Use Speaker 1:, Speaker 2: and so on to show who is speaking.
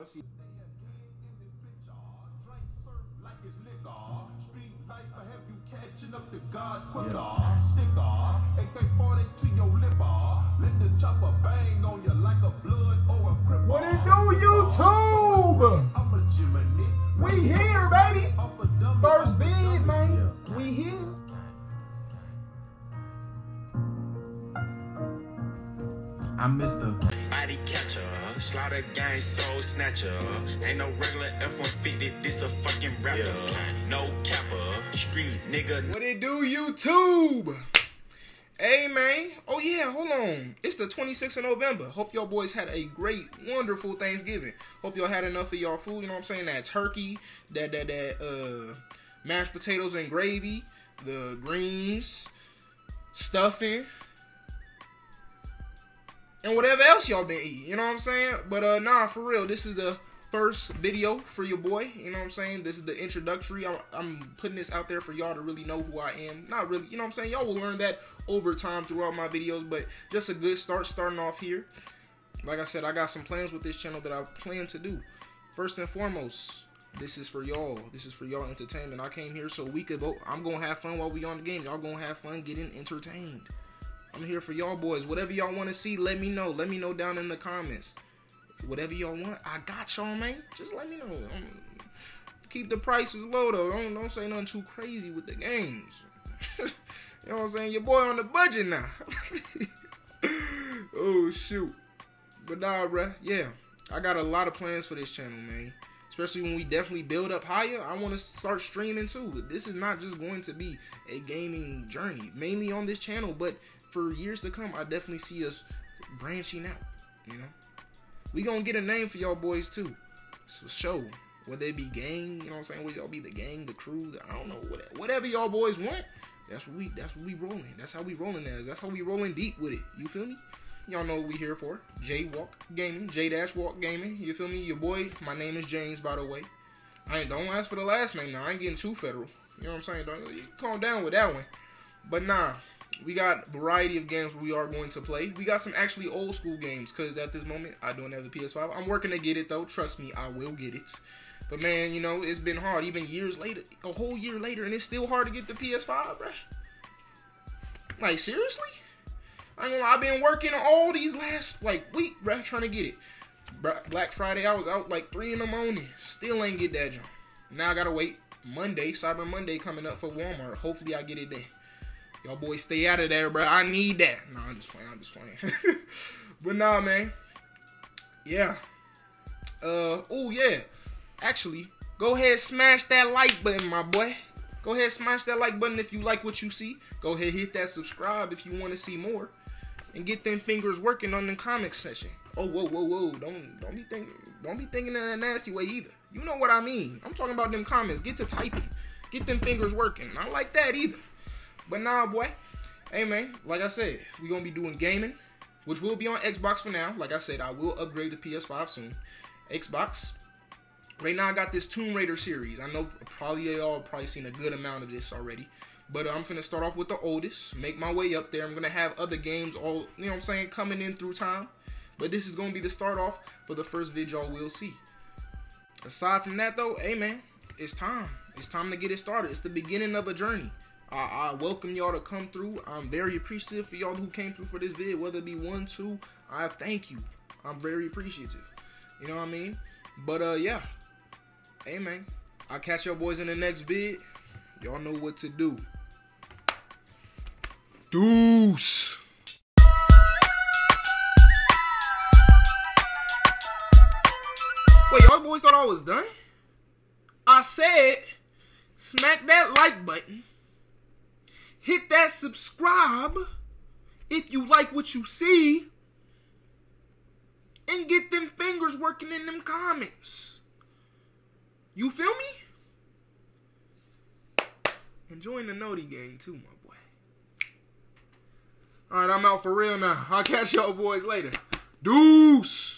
Speaker 1: See.
Speaker 2: Catching up to God quicker, sticker, AK-40 to your lipper. Let the chopper bang on you like a blood or a cripple.
Speaker 1: What it do, YouTube?
Speaker 2: I'm a gymnast.
Speaker 1: We here, baby. First vid, man. We here.
Speaker 3: I missed the
Speaker 4: body catcher, slaughter gang soul snatcher. Ain't no regular F-150, this a fucking rapper. No capper, street nigga.
Speaker 1: What it do, YouTube? Hey, man. Oh, yeah, hold on. It's the 26th of November. Hope y'all boys had a great, wonderful Thanksgiving. Hope y'all had enough of y'all food, you know what I'm saying? That turkey, that mashed potatoes and gravy, the greens, stuffing, and whatever else y'all been eating, you know what I'm saying? But nah, for real, this is the first video for your boy, you know what I'm saying? This is the introductory. I'm putting this out there for y'all to really know who I am. Not really, you know what I'm saying? Y'all will learn that over time throughout my videos, but just a good start starting off here. Like I said, I got some plans with this channel that I plan to do. First and foremost, this is for y'all. This is for y'all entertainment. I came here so we could vote. I'm going to have fun while we on the game. Y'all going to have fun getting entertained. I'm here for y'all boys. Whatever y'all want to see, let me know. Let me know down in the comments. Whatever y'all want, I got y'all, man. Just let me know. Keep the prices low, though. Don't say nothing too crazy with the games. You know what I'm saying? Your boy on the budget now. Oh, shoot. But nah, bruh. Yeah. I got a lot of plans for this channel, man. Especially when we definitely build up higher. I want to start streaming, too. This is not just going to be a gaming journey. Mainly on this channel, but for years to come, I definitely see us branching out, you know? We gonna get a name for y'all boys, too. So show. Whether it be gang, you know what I'm saying? Whether y'all be the gang, the crew, I don't know. Whatever y'all boys want, that's what we rolling. That's how we rolling as. That's how we rolling deep with it. You feel me? Y'all know what we here for. J-Walk Gaming. J-Walk Gaming. You feel me? Your boy, my name is James, by the way. Don't ask for the last name now. I ain't getting too federal. You know what I'm saying? You calm down with that one. But nah. We got a variety of games we are going to play. We got some actually old school games because at this moment, I don't have the PS5. I'm working to get it, though. Trust me, I will get it. But, man, you know, it's been hard. Even years later, a whole year later, and it's still hard to get the PS5, bruh. Like, seriously? I ain't gonna lie, I've been working all these last, like, week, bruh, trying to get it. Black Friday, I was out like 3 in the morning. Still ain't get that jump. Now I gotta wait. Monday, Cyber Monday coming up for Walmart. Hopefully I get it then. Y'all boys stay out of there, bro. I need that. No, I'm just playing. But nah, man. Yeah. Oh, yeah. Actually, go ahead, smash that like button, my boy. Go ahead, smash that like button if you like what you see. Go ahead, hit that subscribe if you want to see more. And get them fingers working on the comment section. Oh, whoa. Don't be thinking in a nasty way either. You know what I mean. I'm talking about them comments. Get to typing. Get them fingers working. Not like that either. But nah, boy. Hey, man. Like I said, we're going to be doing gaming, which will be on Xbox for now. Like I said, I will upgrade to PS5 soon. Xbox. Right now, I got this Tomb Raider series. I know probably y'all probably seen a good amount of this already. But I'm finna start off with the oldest. Make my way up there. I'm going to have other games all, you know what I'm saying, coming in through time. But this is going to be the start off for the first vid y'all will see. Aside from that, though, hey, man, it's time. It's time to get it started. It's the beginning of a journey. I welcome y'all to come through. I'm very appreciative for y'all who came through for this vid, whether it be 1, 2. I thank you. I'm very appreciative. You know what I mean? But, yeah. Hey, man. I'll catch y'all boys in the next vid. Y'all know what to do. Deuce. Wait, y'all boys thought I was done? I said, smack that like button. Hit that subscribe if you like what you see. And get them fingers working in them comments. You feel me? And join the Noti gang too, my boy. Alright, I'm out for real now. I'll catch y'all boys later. Deuce!